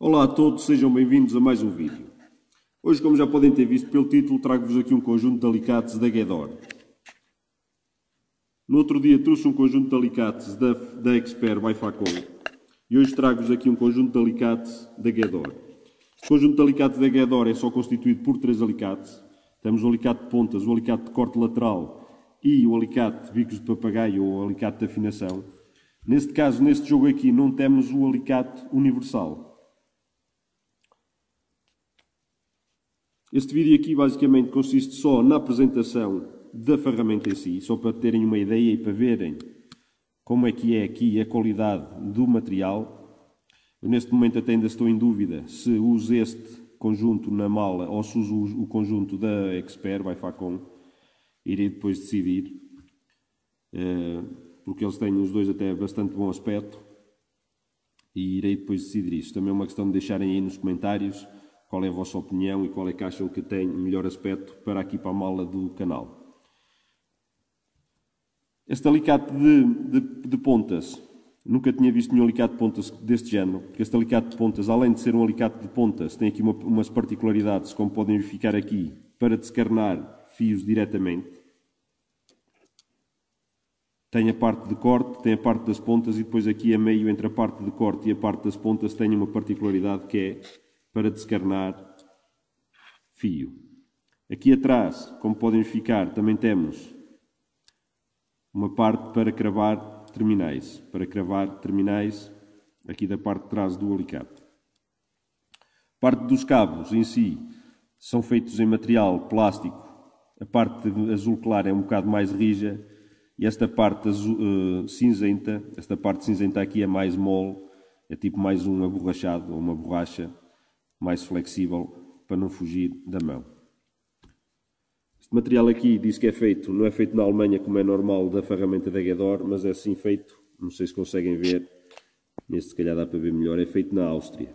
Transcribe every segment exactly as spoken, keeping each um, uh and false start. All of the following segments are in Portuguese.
Olá a todos, sejam bem-vindos a mais um vídeo. Hoje, como já podem ter visto pelo título, trago-vos aqui um conjunto de alicates da Guedor. No outro dia trouxe um conjunto de alicates da, da Expert by Facon e hoje trago-vos aqui um conjunto de alicates da Guedor. Este conjunto de alicates da Guedor é só constituído por três alicates. Temos o alicate de pontas, o alicate de corte lateral e o alicate de bicos de papagaio ou alicate de afinação. Neste caso, neste jogo aqui, não temos o alicate universal. Este vídeo aqui basicamente consiste só na apresentação da ferramenta em si, só para terem uma ideia e para verem como é que é aqui a qualidade do material. Eu neste momento até ainda estou em dúvida se uso este conjunto na mala ou se uso o conjunto da Expert by Facon. Irei depois decidir, porque eles têm os dois até bastante bom aspecto e irei depois decidir isso. Também é uma questão de deixarem aí nos comentários qual é a vossa opinião e qual é que acham que tem melhor aspecto para aqui para a mala do canal. Este alicate de, de, de pontas, nunca tinha visto nenhum alicate de pontas deste género, porque este alicate de pontas, além de ser um alicate de pontas, tem aqui uma, umas particularidades, como podem verificar aqui, para descarnar fios diretamente. Tem a parte de corte, tem a parte das pontas e depois aqui a meio entre a parte de corte e a parte das pontas tem uma particularidade que é para descarnar fio. Aqui atrás, como podem verificar, também temos uma parte para cravar terminais. Para cravar terminais aqui da parte de trás do alicate. A parte dos cabos em si são feitos em material plástico. A parte azul claro é um bocado mais rija e esta parte azul, uh, cinzenta, esta parte cinzenta aqui é mais mole, é tipo mais um aborrachado ou uma borracha mais flexível para não fugir da mão. Este material aqui diz que é feito, não é feito na Alemanha como é normal da ferramenta da Guedor, mas é assim feito, não sei se conseguem ver, neste se calhar dá para ver melhor, é feito na Áustria.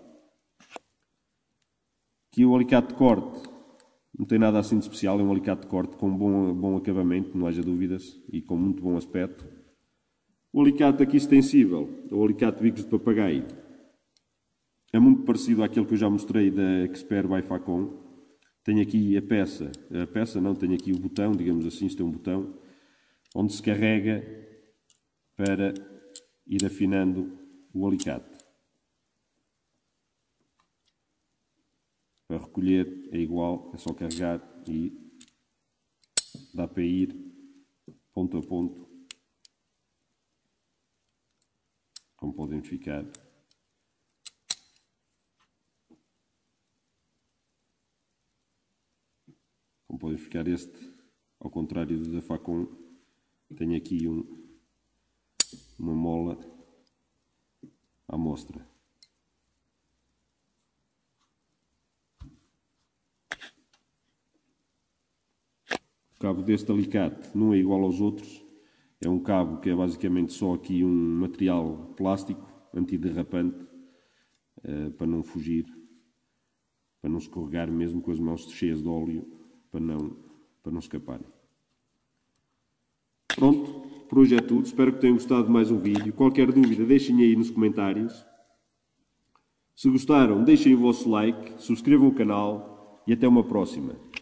Aqui o alicate de corte, não tem nada assim de especial, é um alicate de corte com bom, bom acabamento, não haja dúvidas, e com muito bom aspecto. O alicate aqui extensível, o alicate de bicos de papagaio, é muito parecido àquele que eu já mostrei da Expert by Facon. Tem aqui a peça, a peça não, tem aqui o botão, digamos assim, isto é um botão, onde se carrega para ir afinando o alicate. Para recolher é igual, é só carregar e dá para ir ponto a ponto, como podem verificar. Como podem verificar, este, ao contrário do da Facon, tem aqui um, uma mola à mostra. O cabo deste alicate não é igual aos outros, é um cabo que é basicamente só aqui um material plástico antiderrapante, uh, para não fugir, para não escorregar mesmo com as mãos cheias de óleo, para não, para não escaparem. Pronto, por hoje é tudo, espero que tenham gostado de mais um vídeo. Qualquer dúvida deixem aí nos comentários. Se gostaram, deixem o vosso like, subscrevam o canal e até uma próxima.